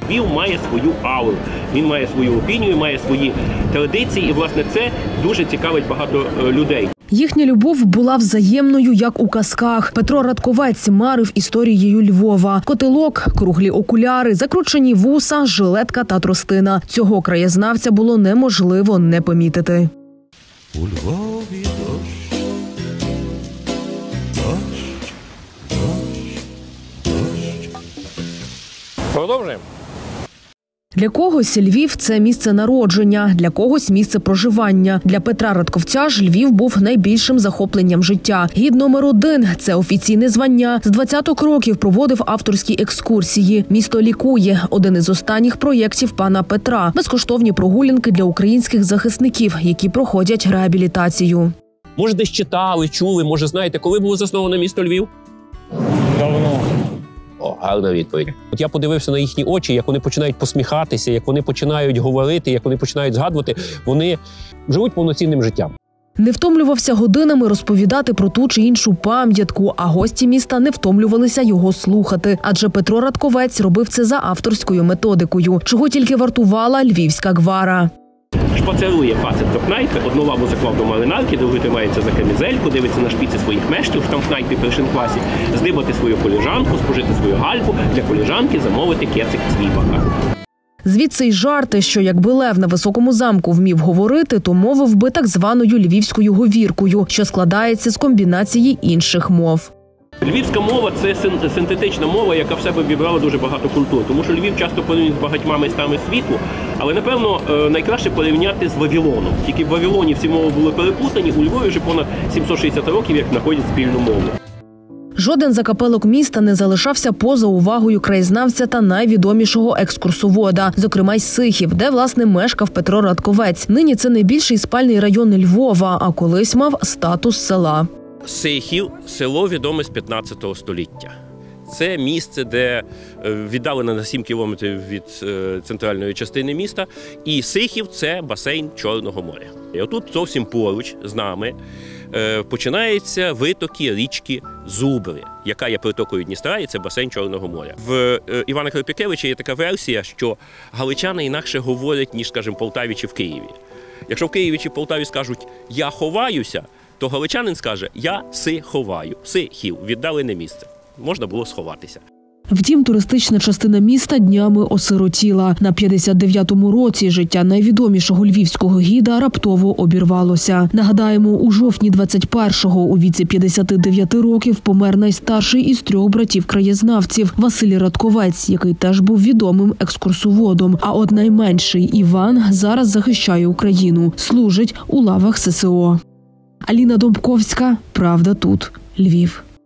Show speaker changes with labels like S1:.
S1: Львів має свою ауру, він має свою опінію, має свої традиції, і, власне, це дуже цікавить багато людей.
S2: Їхня любов була взаємною, як у казках. Петро Радковець марив історією Львова. Котелок, круглі окуляри, закручені вуса, жилетка та тростина. Цього краєзнавця було неможливо не помітити.
S3: У Львові дощ, дощ, дощ, дощ.
S1: Продовжуємо.
S2: Для когось Львів – це місце народження, для когось – місце проживання. Для Петра Радковця ж Львів був найбільшим захопленням життя. Гід номер 1 – це офіційне звання. З 20-х років проводив авторські екскурсії. «Місто лікує» – один із останніх проєктів пана Петра. Безкоштовні прогулянки для українських захисників, які проходять реабілітацію.
S1: Може, десь читали, чули, може, знаєте, коли було засноване місто Львів?
S4: Давно.
S1: О, гарна відповідь. От я подивився на їхні очі, як вони починають посміхатися, як вони починають говорити, як вони починають згадувати. Вони живуть повноцінним життям.
S2: Не втомлювався годинами розповідати про ту чи іншу пам'ятку, а гості міста не втомлювалися його слухати. Адже Петро Радковець робив це за авторською методикою, чого тільки вартувала львівська гвара.
S1: Шпацерує фацет до кнайпи, одну лаву заклав до малинарки, другу тримається за камізельку, дивиться на шпіці своїх мештів, що там в кнайпі в першому класі, здибати свою коліжанку, спожити свою гальку, для коліжанки замовити кецик цвібака.
S2: Звідси й жарти, що якби Лев на Високому замку вмів говорити, то мовив би так званою львівською говіркою, що складається з комбінації інших мов.
S1: Львівська мова – це синтетична мова, яка в себе вібрала дуже багато культур. Тому що Львів часто порівнюють з багатьма містами світу, але, напевно, найкраще порівняти з Вавилоном. Тільки в Вавилоні всі мови були переплутані, у Львові вже понад 760 років, як знаходять спільну мову.
S2: Жоден закапелок міста не залишався поза увагою краєзнавця та найвідомішого екскурсовода, зокрема й Сихів, де, власне, мешкав Петро Радковець. Нині це найбільший спальний район Львова, а колись мав статус села.
S1: Сихів – село відоме з 15 століття. Це місце, де віддалено на 7 кілометрів від центральної частини міста. І Сихів – це басейн Чорного моря. І отут зовсім поруч з нами починаються витоки річки Зубри, яка є притокою Дністра, і це басейн Чорного моря. В Івана Кропікевича є така версія, що галичани інакше говорять, ніж, скажімо, Полтаві чи в Києві. Якщо в Києві чи Полтаві скажуть «я ховаюся», то галичанин скаже «я си ховаю». Сихів – віддалене місце. Можна було сховатися.
S2: Втім, туристична частина міста днями осиротіла. На 59-му році життя найвідомішого львівського гіда раптово обірвалося. Нагадаємо, у жовтні 21-го у віці 59 років помер найстарший із 3 братів-краєзнавців – Василь Радковець, який теж був відомим екскурсоводом. А от найменший Іван зараз захищає Україну, служить у лавах ССО. Аліна Домбковська, «Правда тут», Львів.